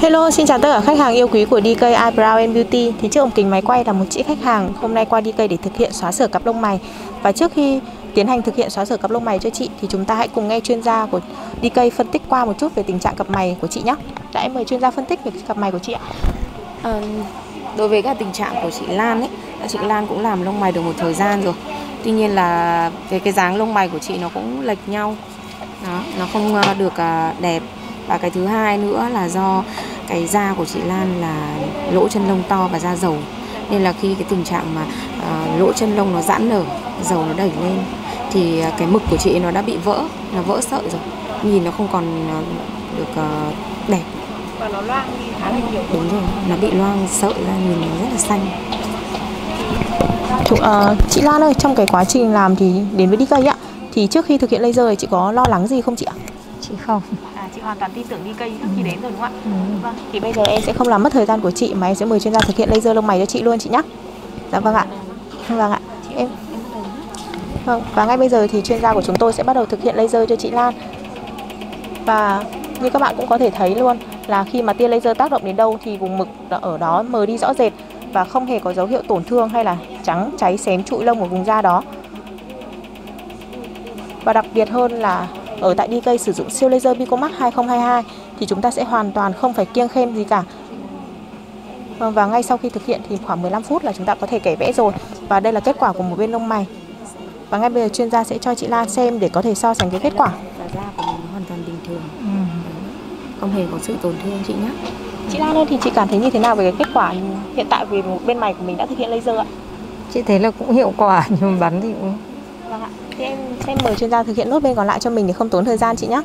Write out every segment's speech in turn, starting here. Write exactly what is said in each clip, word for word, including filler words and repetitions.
Hello, xin chào tất cả khách hàng yêu quý của đê ca Eyebrow and Beauty. Thì trước ống kính máy quay là một chị khách hàng hôm nay qua đê ca để thực hiện xóa sửa cặp lông mày. Và trước khi tiến hành thực hiện xóa sửa cặp lông mày cho chị thì chúng ta hãy cùng nghe chuyên gia của đê ca phân tích qua một chút về tình trạng cặp mày của chị nhé. Đã em mời chuyên gia phân tích về cặp mày của chị ạ. À, đối với cả tình trạng của chị Lan ấy, chị Lan cũng làm lông mày được một thời gian rồi. Tuy nhiên là cái cái dáng lông mày của chị nó cũng lệch nhau. Đó, nó không được đẹp. Và cái thứ hai nữa là do cái da của chị Lan là lỗ chân lông to và da dầu, nên là khi cái tình trạng mà uh, lỗ chân lông nó giãn nở, dầu nó đẩy lên thì cái mực của chị nó đã bị vỡ, nó vỡ sợi rồi, nhìn nó không còn được uh, đẹp. Và nó loang đi khá là nhiều. Đúng rồi, nó bị loang sợi ra, nhìn nó rất là xanh. Chủ, uh, chị Lan ơi, trong cái quá trình làm thì đến với đê ca ạ, thì trước khi thực hiện laser thì chị có lo lắng gì không chị ạ? Chị không. À, chị hoàn toàn tin tưởng đê ca trước khi đến rồi đúng không ạ? Ừ. Vâng, thì bây giờ em sẽ không làm mất thời gian của chị mà em sẽ mời chuyên gia thực hiện laser lông mày cho chị luôn chị nhé. Dạ vâng ạ. Vâng ạ. Em Vâng, và ngay bây giờ thì chuyên gia của chúng tôi sẽ bắt đầu thực hiện laser cho chị Lan. Và như các bạn cũng có thể thấy luôn là khi mà tia laser tác động đến đâu thì vùng mực ở đó mờ đi rõ rệt và không hề có dấu hiệu tổn thương hay là trắng cháy xém trụi lông ở vùng da đó. Và đặc biệt hơn là ở tại đê ca sử dụng siêu laser Picomax hai không hai hai thì chúng ta sẽ hoàn toàn không phải kiêng khem gì cả. Và ngay sau khi thực hiện thì khoảng mười lăm phút là chúng ta có thể kẻ vẽ rồi. Và đây là kết quả của một bên lông mày. Và ngay bây giờ chuyên gia sẽ cho chị Lan xem để có thể so sánh cái kết quả. Và da của mình hoàn toàn bình thường, ừ. Không hề có sự tổn thương chị nhé. Chị Lan ơi, thì chị cảm thấy như thế nào về cái kết quả hiện tại về một bên mày của mình đã thực hiện laser ạ? Chị thấy là cũng hiệu quả, nhưng mà bắn thì cũng... Vâng ạ. Thì em sẽ mời chuyên gia thực hiện nốt bên còn lại cho mình để không tốn thời gian chị nhé.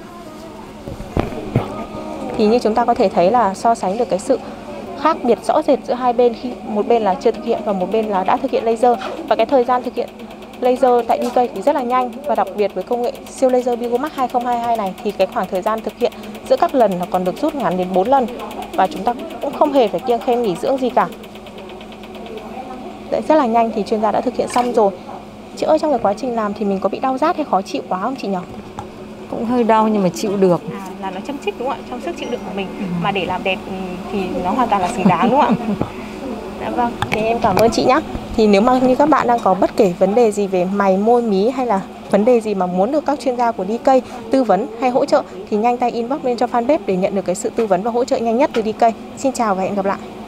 Thì như chúng ta có thể thấy là so sánh được cái sự khác biệt rõ rệt giữa hai bên, khi một bên là chưa thực hiện và một bên là đã thực hiện laser. Và cái thời gian thực hiện laser tại đê ca thì rất là nhanh, và đặc biệt với công nghệ siêu laser Picomax hai không hai hai này thì cái khoảng thời gian thực hiện giữa các lần nó còn được rút ngắn đến bốn lần, và chúng ta cũng không hề phải kiêng khem nghỉ dưỡng gì cả. Đấy, rất là nhanh thì chuyên gia đã thực hiện xong rồi. Chị ơi, trong cái quá trình làm thì mình có bị đau rát hay khó chịu quá không chị nhỉ? Cũng hơi đau nhưng mà chịu được. À, là nó châm chích đúng không ạ? Trong sức chịu đựng của mình, ừ. Mà để làm đẹp thì nó hoàn toàn là xứng đáng đúng không ạ? Dạ vâng, thì em cảm ơn chị nhé. Thì nếu mà như các bạn đang có bất kể vấn đề gì về mày, môi, mí hay là vấn đề gì mà muốn được các chuyên gia của đê ca tư vấn hay hỗ trợ thì nhanh tay inbox lên cho fanpage để nhận được cái sự tư vấn và hỗ trợ nhanh nhất từ đê ca. Xin chào và hẹn gặp lại.